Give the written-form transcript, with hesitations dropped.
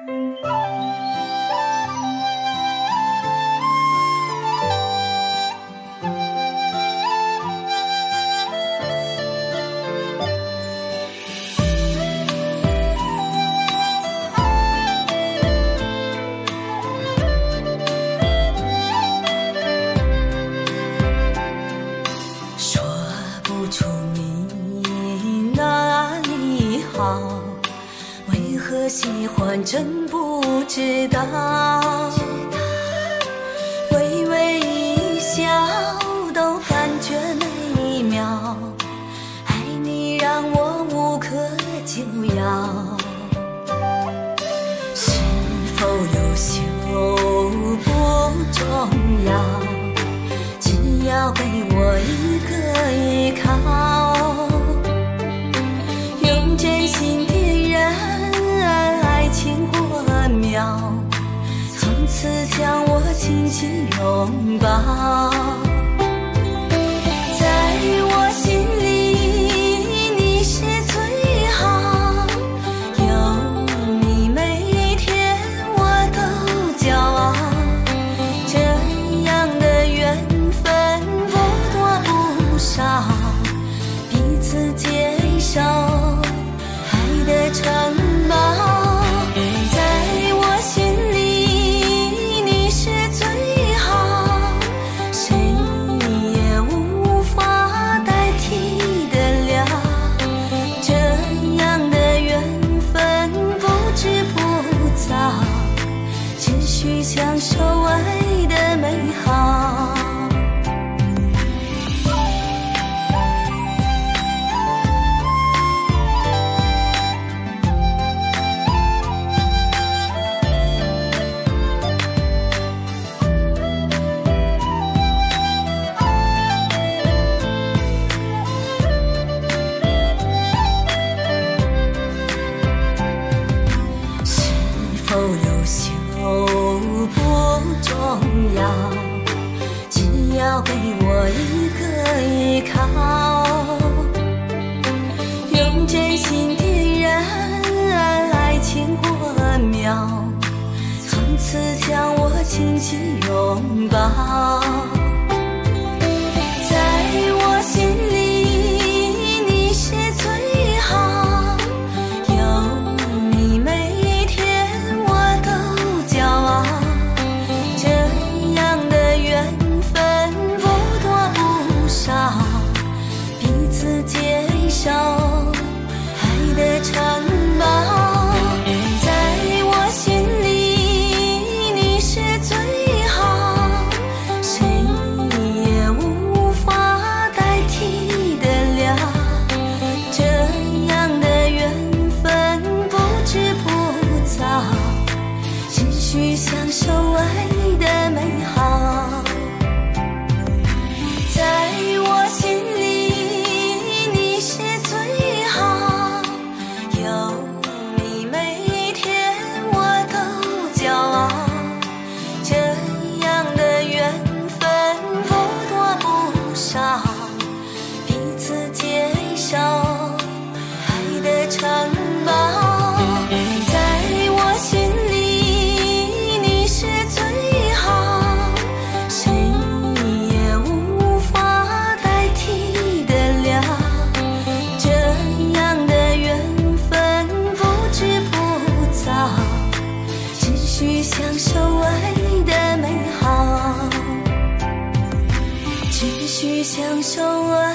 喜欢真不知道，微微一笑都感觉美妙，爱你让我无可救药，是否优秀不重要，只要给我一个依靠，用真心点燃爱情火苗，从此将我紧紧拥抱。在我心里你是最好，有你每天我都骄傲，这样的缘分不多不少，彼此接受爱的城堡。享受爱的美好。是否优秀不重要，只要给我一个依靠，用真心点燃爱情火苗，从此将我紧紧拥抱。在我心里你是最好，有你每天我都骄傲，这样的缘分不多不少，彼此接受爱的城堡。在我心里你是最好，谁也无法代替得了，这样的缘分不知不早，继续享受爱的美好。在我心里你是最好，有你每天我都骄傲，这样的缘分不多不少，彼此接受爱的城堡。在我心里你是最好，谁也无法代替得了，这样的缘分不知不早，继续享受爱的美好，继续享受爱